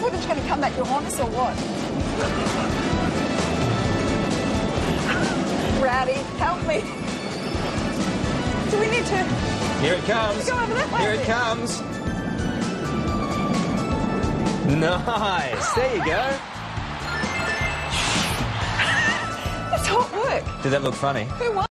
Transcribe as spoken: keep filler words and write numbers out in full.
footage going to come back to haunt us or what? Rowdy, help me. Do we need to... Here it comes. Go over that way. Here it comes. Nice. There you go. That's hot work. Did that look funny? Who won?